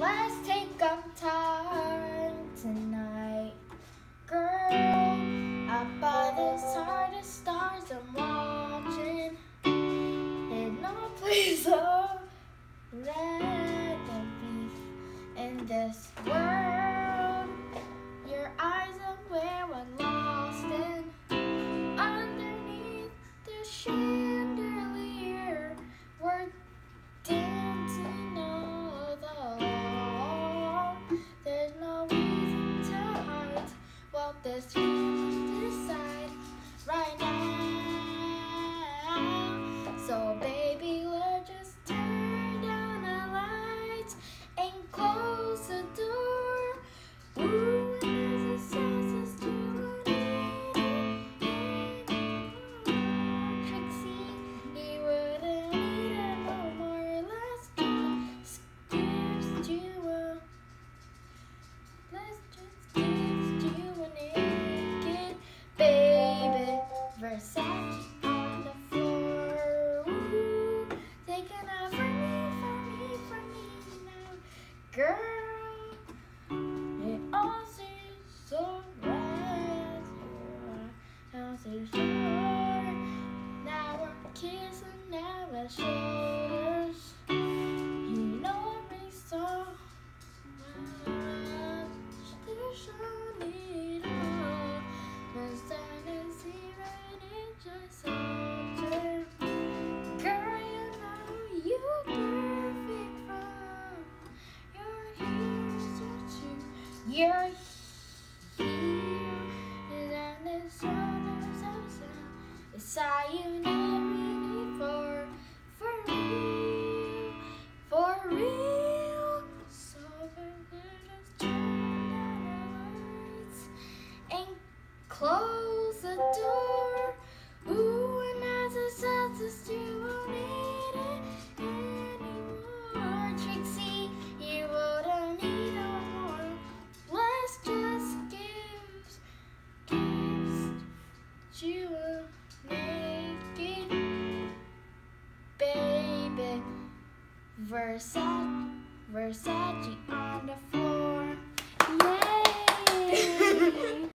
Let's take up time tonight, girl. Up by the side of stars I'm watching. In no place so let them be in this world. Your eyes are where we're lost in. Underneath the chandelier, we're dancing all alone. There's no reason to hide what this feeling decide right now. So baby, let's just turn down the lights and close the door. Ooh, and as it sounds, it's too Trixie, he wouldn't need it no more. Let's just give you a naked baby. Versace on the floor. Ooh, taking off for me now, girl. It all seems so right. Now seems sure. Now we're kissing our shoulders. You know me so much. There's only all. The sun is here and it just altered. Girl, you know you're perfect from your head to you're here, and the sun is outside. It's all you need for real. So baby, just turn down the lights and close the door. Ooh, and as it sounds, it's you won't need it anymore. Trixie, you wouldn't need no more. Let's just give you a naked baby. Versace on the floor. Yay!